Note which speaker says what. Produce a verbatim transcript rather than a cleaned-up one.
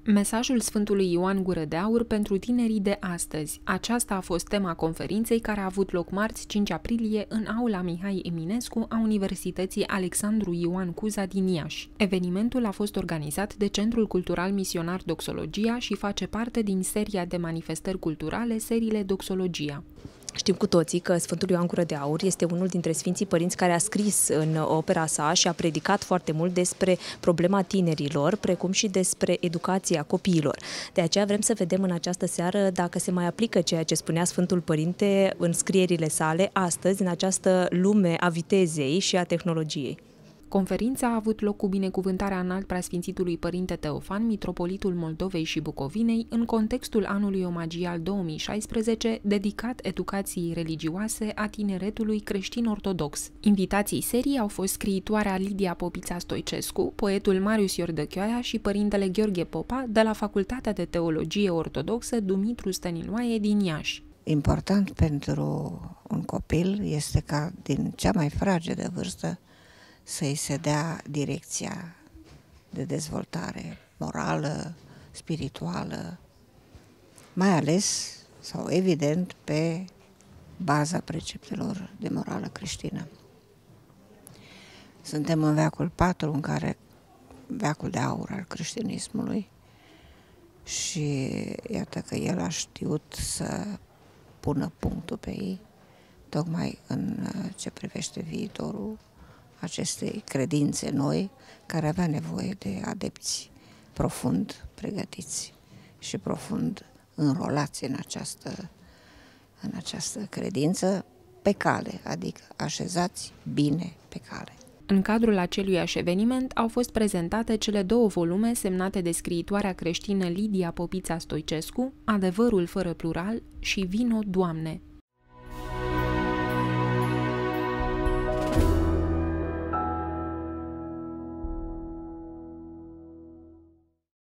Speaker 1: Mesajul Sfântului Ioan Gură de Aur pentru tinerii de astăzi. Aceasta a fost tema conferinței care a avut loc marți cinci aprilie în aula Mihai Eminescu a Universității Alexandru Ioan Cuza din Iași. Evenimentul a fost organizat de Centrul Cultural Misionar Doxologia și face parte din seria de manifestări culturale, seriile Doxologia.
Speaker 2: Știm cu toții că Sfântul Ioan Gură de Aur este unul dintre Sfinții Părinți care a scris în opera sa și a predicat foarte mult despre problema tinerilor, precum și despre educația copiilor. De aceea vrem să vedem în această seară dacă se mai aplică ceea ce spunea Sfântul Părinte în scrierile sale astăzi, în această lume a vitezei și a tehnologiei.
Speaker 1: Conferința a avut loc cu binecuvântarea înalt preasfințitului Părinte Teofan, mitropolitul Moldovei și Bucovinei, în contextul anului omagial două mii șaisprezece, dedicat educației religioase a tineretului creștin-ortodox. Invitații serii au fost scriitoarea Lidia Popița Stoicescu, poetul Marius Iordăchioaia și părintele Gheorghe Popa de la Facultatea de Teologie Ortodoxă Dumitru Stăniloae din Iași.
Speaker 3: Important pentru un copil este ca din cea mai fragedă vârstă să-i se dea direcția de dezvoltare morală, spirituală, mai ales sau evident pe baza preceptelor de morală creștină. Suntem în veacul patru, în care veacul de aur al creștinismului, și iată că el a știut să pună punctul pe ei, tocmai în ce privește viitorul acestei credințe noi, care avea nevoie de adepți profund pregătiți și profund înrolați în această, în această credință pe cale, adică așezați bine pe cale.
Speaker 1: În cadrul aceluiași eveniment au fost prezentate cele două volume semnate de scriitoarea creștină Lidia Popița Stoicescu, Adevărul fără plural și Vino, Doamne.